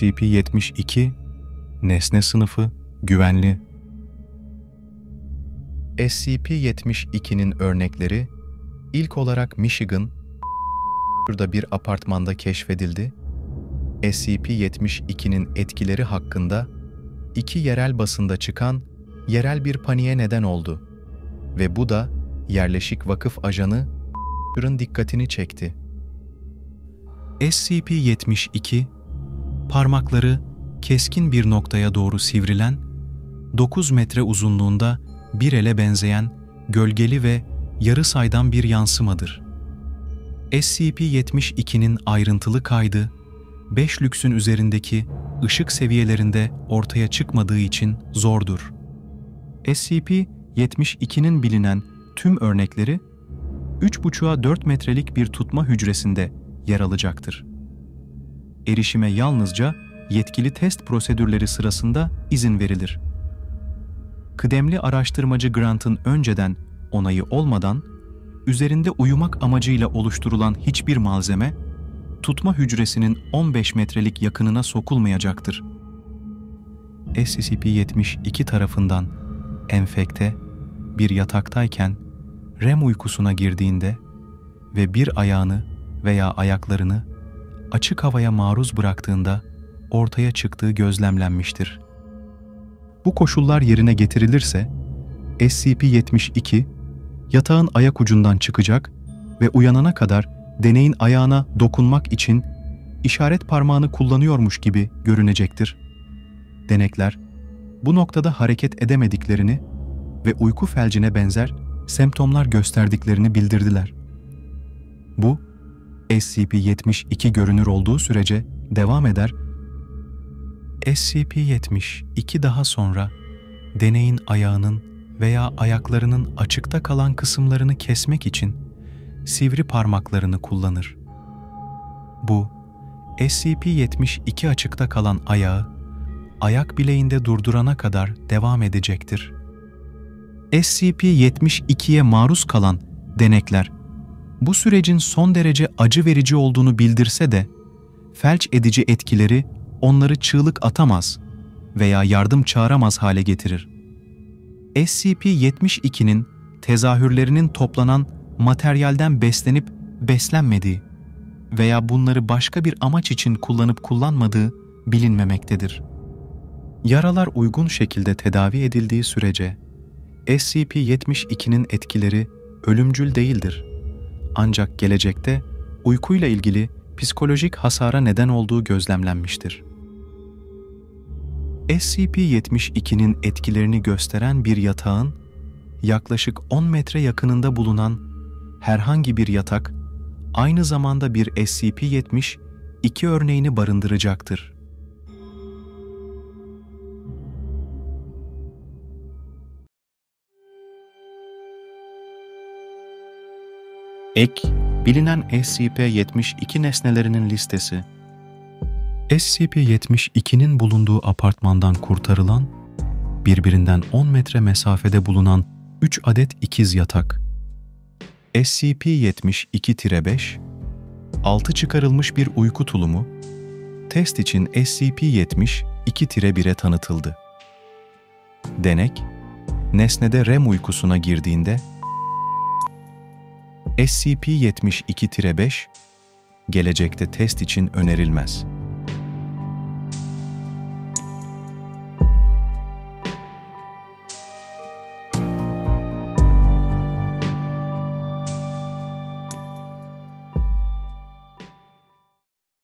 SCP-72 Nesne Sınıfı Güvenli. SCP-72'nin örnekleri ilk olarak Michigan'da bir apartmanda keşfedildi. SCP-72'nin etkileri hakkında iki yerel basında çıkan yerel bir paniğe neden oldu ve bu da yerleşik vakıf ajanı'nın dikkatini çekti. SCP-72, parmakları keskin bir noktaya doğru sivrilen, 9 metre uzunluğunda bir ele benzeyen gölgeli ve yarı saydam bir yansımadır. SCP-72'nin ayrıntılı kaydı, 5 lüksün üzerindeki ışık seviyelerinde ortaya çıkmadığı için zordur. SCP-72'nin bilinen tüm örnekleri 3,5'a 4 metrelik bir tutma hücresinde yer alacaktır. Erişime yalnızca yetkili test prosedürleri sırasında izin verilir. Kıdemli araştırmacı Grant'ın önceden onayı olmadan, üzerinde uyumak amacıyla oluşturulan hiçbir malzeme, tutma hücresinin 15 metrelik yakınına sokulmayacaktır. SCP-72 tarafından enfekte bir yataktayken REM uykusuna girdiğinde ve bir ayağını veya ayaklarını açık havaya maruz bıraktığında ortaya çıktığı gözlemlenmiştir. Bu koşullar yerine getirilirse, SCP-72 yatağın ayak ucundan çıkacak ve uyanana kadar deneyin ayağına dokunmak için işaret parmağını kullanıyormuş gibi görünecektir. Denekler, bu noktada hareket edemediklerini ve uyku felcine benzer semptomlar gösterdiklerini bildirdiler. Bu, SCP-72 görünür olduğu sürece devam eder. SCP-72 daha sonra deneyin ayağının veya ayaklarının açıkta kalan kısımlarını kesmek için sivri parmaklarını kullanır. Bu, SCP-72 açıkta kalan ayağı ayak bileğinde durdurana kadar devam edecektir. SCP-72'ye maruz kalan denekler, bu sürecin son derece acı verici olduğunu bildirse de, felç edici etkileri onları çığlık atamaz veya yardım çağıramaz hale getirir. SCP-72'nin tezahürlerinin toplanan materyalden beslenip beslenmediği veya bunları başka bir amaç için kullanıp kullanmadığı bilinmemektedir. Yaralar uygun şekilde tedavi edildiği sürece SCP-72'nin etkileri ölümcül değildir. Ancak gelecekte uykuyla ilgili psikolojik hasara neden olduğu gözlemlenmiştir. SCP-72'nin etkilerini gösteren bir yatağın yaklaşık 10 metre yakınında bulunan herhangi bir yatak, aynı zamanda bir SCP-72 örneğini barındıracaktır. Ek, bilinen SCP-72 nesnelerinin listesi. SCP-72'nin bulunduğu apartmandan kurtarılan, birbirinden 10 metre mesafede bulunan 3 adet ikiz yatak. SCP-72-5, 6 çıkarılmış bir uyku tulumu, test için SCP-72-1'e tanıtıldı. Denek, nesnede REM uykusuna girdiğinde, SCP-72-5, gelecekte test için önerilmez.